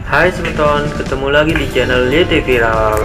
Hai semeton, ketemu lagi di channel YT Viral.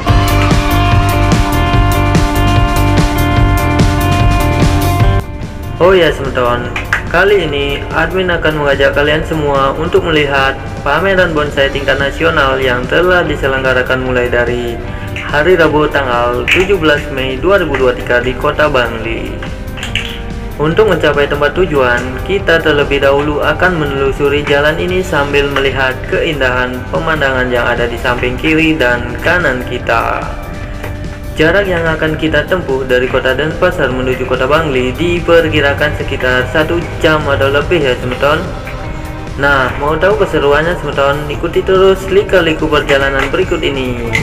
Oh ya semeton, kali ini admin akan mengajak kalian semua untuk melihat pameran bonsai tingkat nasional yang telah diselenggarakan mulai dari hari Rabu tanggal 17 Mei 2023 di Kota Bangli. Untuk mencapai tempat tujuan, kita terlebih dahulu akan menelusuri jalan ini sambil melihat keindahan pemandangan yang ada di samping kiri dan kanan kita. Jarak yang akan kita tempuh dari kota Denpasar menuju kota Bangli diperkirakan sekitar 1 jam atau lebih ya semeton. Nah, mau tahu keseruannya semeton? Ikuti terus lika-liku perjalanan berikut ini.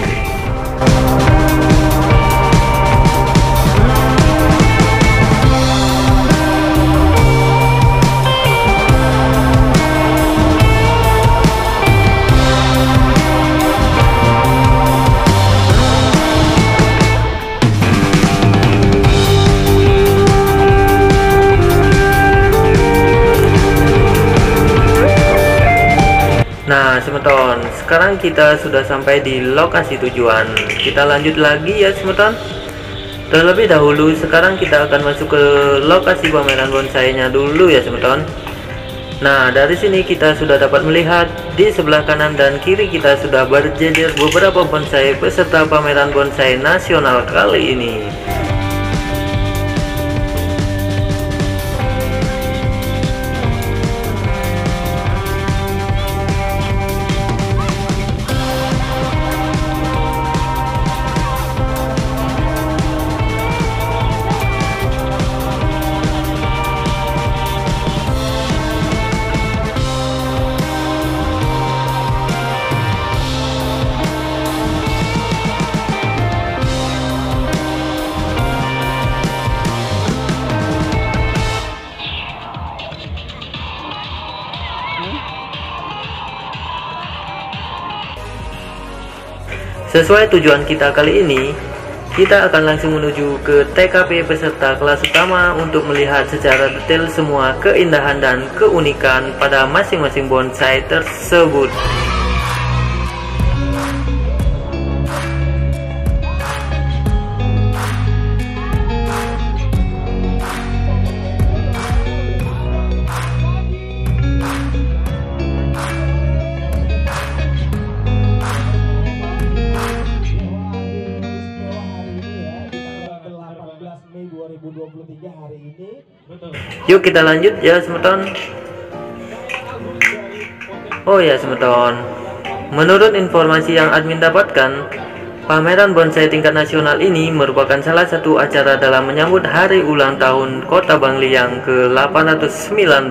Nah semeton, sekarang kita sudah sampai di lokasi tujuan. Kita lanjut lagi ya semeton. Terlebih dahulu sekarang kita akan masuk ke lokasi pameran bonsainya dulu ya semeton. Nah dari sini kita sudah dapat melihat di sebelah kanan dan kiri kita sudah berjejer beberapa bonsai peserta pameran bonsai nasional kali ini. Sesuai tujuan kita kali ini, kita akan langsung menuju ke TKP peserta kelas utama untuk melihat secara detail semua keindahan dan keunikan pada masing-masing bonsai tersebut. Yuk kita lanjut ya semeton. Oh ya semeton, menurut informasi yang admin dapatkan, pameran bonsai tingkat nasional ini merupakan salah satu acara dalam menyambut hari ulang tahun Kota Bangli yang ke-819.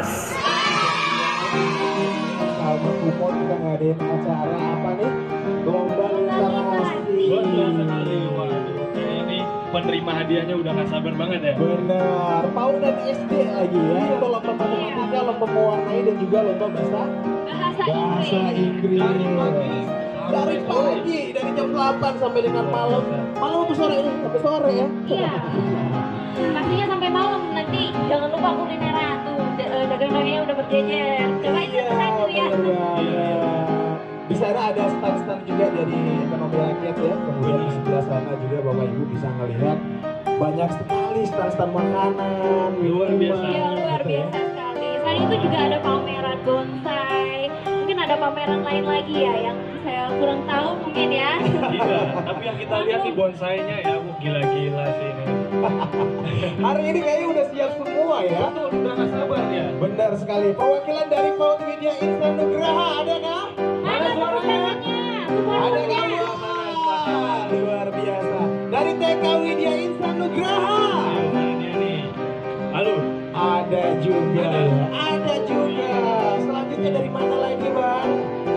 Penerima hadiahnya udah gak sabar banget ya. Benar, PAUD dan SD lagi ya. Itu lomba matematika, lomba mewarnai dan juga lomba bahasa Inggris. Dari pagi, dari jam 8 sampai dengan malam. Malam atau sore ini? Sampai sore ya? Iya. Pastinya sampai malam nanti. Jangan lupa kulineran tuh. Dagang-dagangnya udah berjejer. Coba itu satu ya. Di sana ada stand-stand juga dari ekonomi rakyat ya. Kemudian di sebelah sana juga Bapak Ibu bisa melihat banyak sekali stand-stand makanan. Luar biasa. Iya, luar biasa sekali. Selain itu juga ada pameran bonsai. Mungkin ada pameran lain lagi ya yang saya kurang tahu mungkin ya. Iya, tapi yang kita lihat sih bonsainya ya, gila-gila sih ini. Hari ini kayaknya udah siap semua ya. Betul, udah gak sabar ya. Benar sekali. Perwakilan dari PAUD Widya Instan Nugraha ada nggak? Ada suaranya. Ada nggak? Wah, luar biasa. Dari TK Widya Instan Nugraha. Ini nih. Halo. Ada juga. Ada juga. Selanjutnya dari mana lagi, Bang?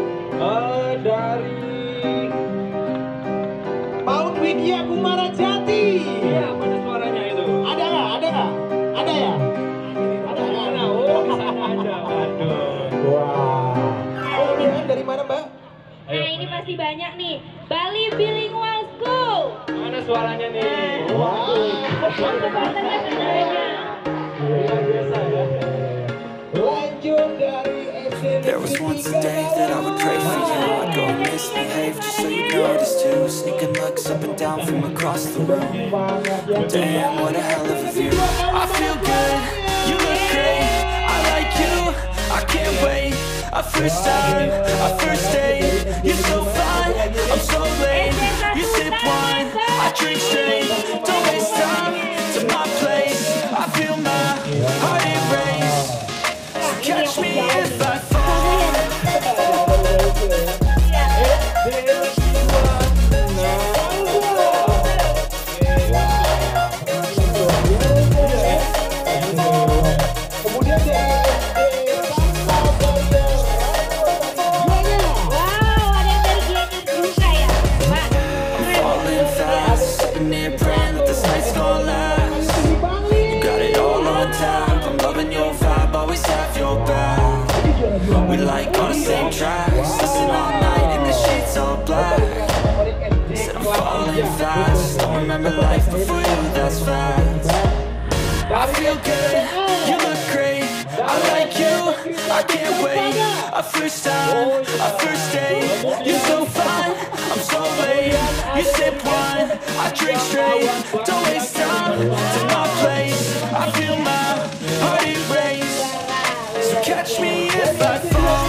Dari PAUD Widya Kumara Jati. iya, mana suaranya itu? Ada nggak? Ada nggak? Ada ya? Ada nggak? Oh, di sana ada. Waduh. Wah. Oh, ini dari mana, Mbak? Ayo. Nah ini pasti banyak nih. Bali Bilingual School. Mana suaranya nih? Wow. Supporternya sebenarnya. Luar biasa ya. Lanjut dari There was once a day that I would pray for you. misbehave, just so you notice too. Sneaking looks up and down from across the room. Damn, what a hell of a view. I feel good, you look great, I like you, I can't wait. A first time, a first date, you're so fine, I'm so late. You sip wine, I drink straight. Don't waste time to my place. I feel my heart erase. So catch me if I fall. We like on the same tracks, listen all night in the sheets all black. Said I'm falling fast, don't remember life before you, that's facts. I feel good, you look great, I like you, I can't wait. A first time, a first date, you're so fine, I'm so late. You sip wine, I drink straight. Don't waste time to my place. I feel my heart erase. So catch me if I fall.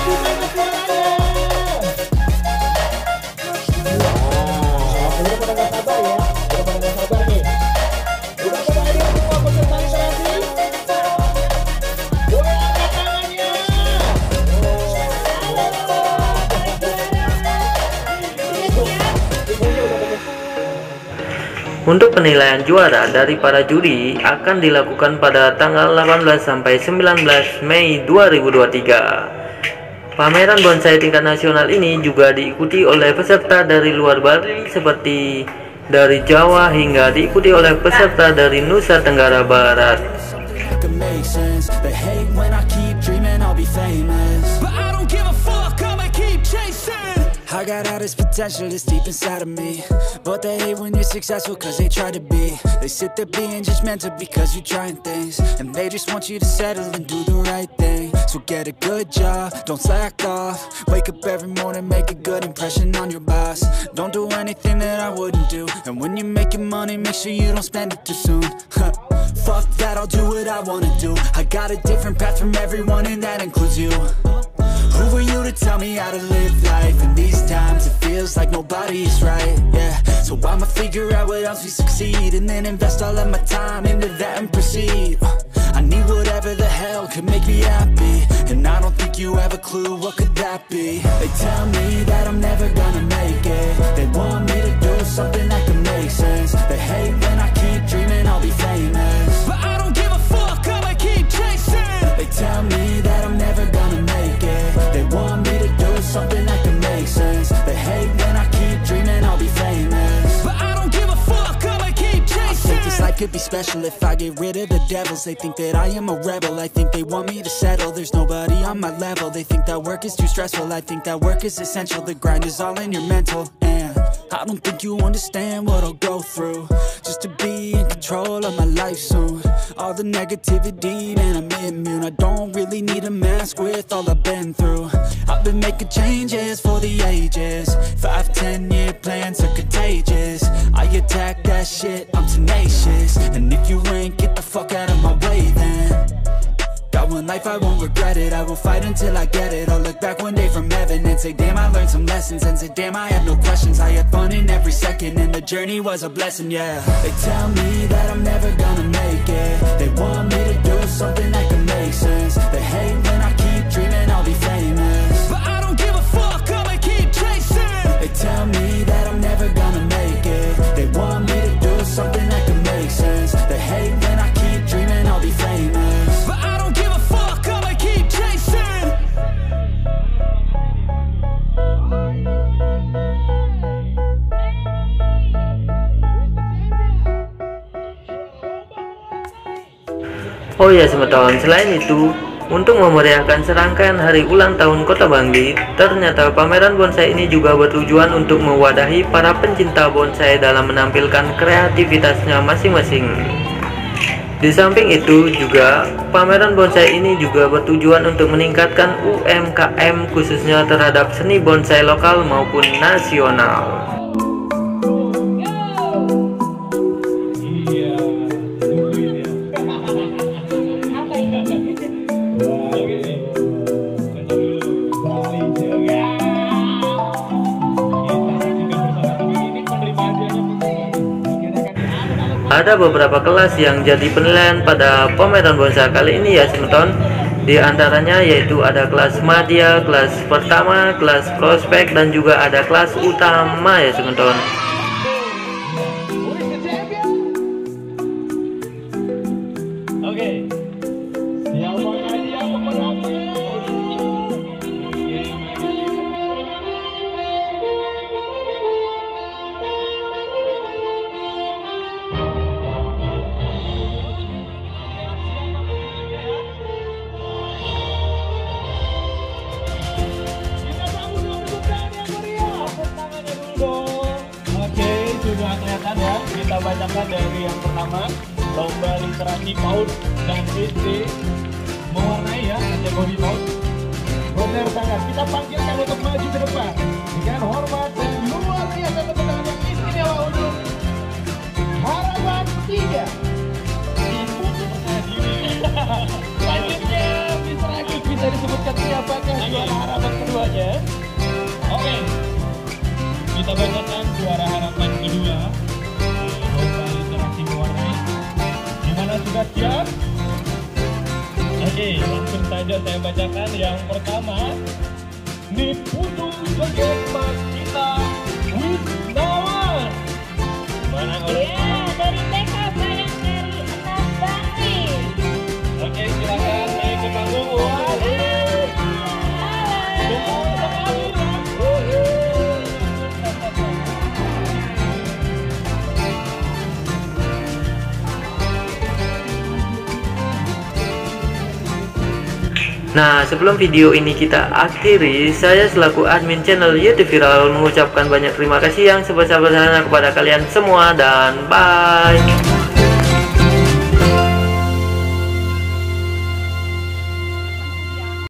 Untuk penilaian juara dari para juri akan dilakukan pada tanggal 18 sampai 19 Mei 2023. Pameran bonsai tingkat nasional ini juga diikuti oleh peserta dari luar Bali seperti dari Jawa hingga diikuti oleh peserta dari Nusa Tenggara Barat. I got all this potential that's deep inside of me, but they hate when you're successful cause they try to be. They sit there being judgmental because you're trying things, and they just want you to settle and do the right thing. So get a good job, don't slack off. Wake up every morning, make a good impression on your boss. Don't do anything that I wouldn't do, and when you're making money, make sure you don't spend it too soon. Fuck that, I'll do what I wanna do. I got a different path from everyone and that includes you. Who are you to tell me how to live life? In these times it feels like nobody's right, yeah. So I'ma figure out what else we succeed, and then invest all of my time into that and proceed. I need whatever the hell could make me happy, and I don't think you have a clue what could that be. They tell me that I'm never gonna make it. They want me to do something that can make sense. They hate when I keep dreaming I'll be famous, but I don't give a fuck, I'ma keep chasing. They tell me that I'm never gonna make it. They want me to do something that can make sense. They hate when I keep dreaming I'll be famous, but I don't give a fuck, I'ma keep chasing. I think this life could be special if I get rid of the devils. They think that I am a rebel, I think they want me to settle. There's nobody on my level. They think that work is too stressful, I think that work is essential. The grind is all in your mental, and I don't think you understand what I'll go through just to be in control of my life soon. All the negativity, man, I'm immune. I don't really need a mask with all I've been through. I've been making changes for the ages. 5-10 year plans are contagious. I attack that shit, I'm tenacious. And if you ain't, get the fuck out of my way then. Got one life, I won't regret it. I will fight until I get it. I'll look back one day from heaven and say, damn, I learned some lessons. And say, damn, I had no questions. I had fun in every second, and the journey was a blessing, yeah. They tell me that I'm never gonna make it. They want me to do something that can make sense. They hate when I keep dreaming I'll be famous, but I don't give a fuck, I'ma keep chasing. They tell me that I'm never gonna make it. They want me to do something that can make sense. They hate when I keep dreaming I'll be famous, but I don't give a fuck, I'ma keep chasing. Oh ya teman-teman, selain itu, untuk memeriahkan serangkaian hari ulang tahun Kota Bangli, ternyata pameran bonsai ini juga bertujuan untuk mewadahi para pencinta bonsai dalam menampilkan kreativitasnya masing-masing. Di samping itu juga pameran bonsai ini juga bertujuan untuk meningkatkan UMKM khususnya terhadap seni bonsai lokal maupun nasional. Iya, tungguin ya. Apa ini? Oke. Bentar dulu. Bali juga. Kita saksikan bersama. Tapi ini penerima hadiahnya Ada beberapa kelas yang jadi penilaian pada pameran bonsai kali ini ya Semeton. Di antaranya yaitu ada kelas madya, kelas pertama, kelas prospek, dan juga ada kelas utama ya Semeton. Who is the champion? Oke. Siapa hadiah pemenangnya? Kita sambut dulu tepuk tangan yang meriah. Tepuk tangannya dulu dong. Oke, sudah kelihatan ya. Kita bacakan dari yang pertama, lomba literasi PAUD dan SD mewarnai ya kategori PAUD. Benar banget. Kita panggilkan untuk maju ke depan dengan hormat dan luar biasa tepuk tangan yang istimewa untuk Harapan 3. Selanjutnya, Mr. Agus bisa disebutkan siapakah juara harapan keduanya? Oke, kita bacakan juara harapan kedua. Lomba literasi mewarnai. Gimana, sudah siap? Oke, langsung saja saya bacakan yang pertama. Niputu sebagai mas kita Wisnawan. Mana orang? Ya, dari TK Bayang dari 6 Bani. Oke, silakan naik ke panggung. Wah, betul sekali ya. Nah, sebelum video ini kita akhiri, saya selaku admin channel YouTube Viral mengucapkan banyak terima kasih yang sebesar-besarnya kepada kalian semua dan bye.